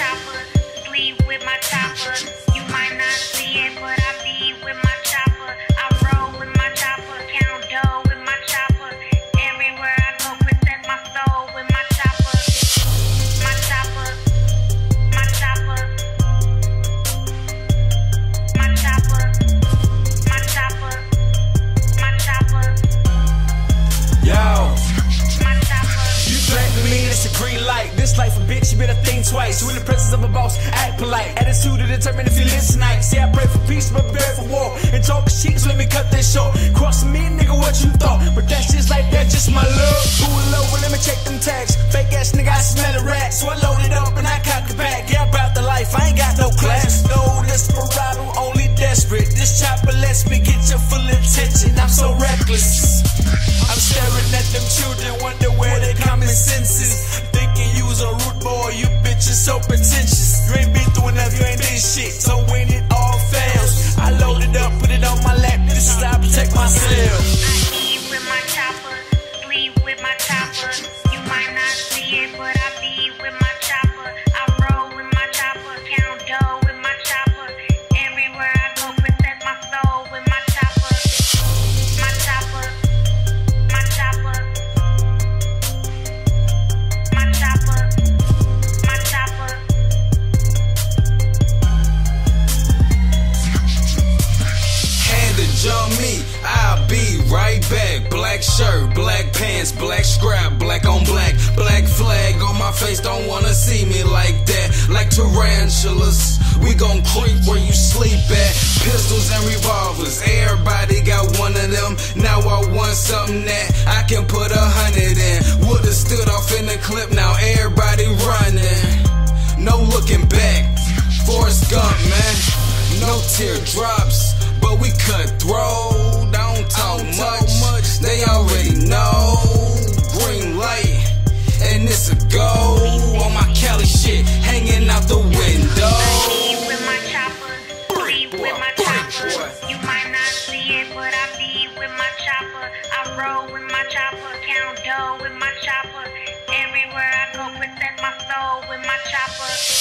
chopper, sleep with my chopper. You might not see it, but I be with my chopper. I roll with my chopper, count dough with my chopper. Everywhere I go, protect my soul with my chopper. My chopper, my chopper, my chopper, my chopper, my chopper. Yo. My chopper. You threaten me, it's a green light. This life a bitch, you better think twice. You in the presence of a boss, act polite. Attitude to determine if you listen tonight. See, I pray for peace, but prepare for war. And talk shit, so let me cut that short. Crossing me, nigga, what you thought? But that's just like that, just my love. Pull low, well, let me check them tags. Fake ass nigga, I smell a rat. So I load it up and I cock it back. Yeah, about the life, I ain't got no class. No desperado, only desperate. This chopper lets me get your full attention. I'm so reckless. I'm staring at them children, wonder where their common sense is. Thinking you was a rude boy, you bitches so pretentious. You ain't been through enough, you ain't this shit. So when it all fails, I load it up, put it on my lap. This is how I protect myself. I eat with my chopper, sleep with my chopper. You might not see it, but I be with my chopper. I roll with my chopper, count dough with my chopper. Everywhere I go, protect my soul with my chopper. My chopper, my chopper, my chopper, my chopper. Hand to jump me, I'll be right back. Black shirt, black pants, black scrap, black on black, black flag on my face. Don't wanna see me like that, like tarantulas. We gon' creep where you sleep at. Pistols and revolvers, everybody got one of them. Now I want something that I can put 100 in. Would've stood off in the clip, now everybody running. No looking back, Forrest Gump, man. No teardrops, but we cutthroat. Don't talk much, they already know. Green light, and it's a go. On my Cali shit, hanging out the window. I eat with my chopper, sleep with my chopper. You might not see it, but I be with my chopper. I roll with my chopper, count dough with my chopper. Everywhere I go, protect my soul with my chopper.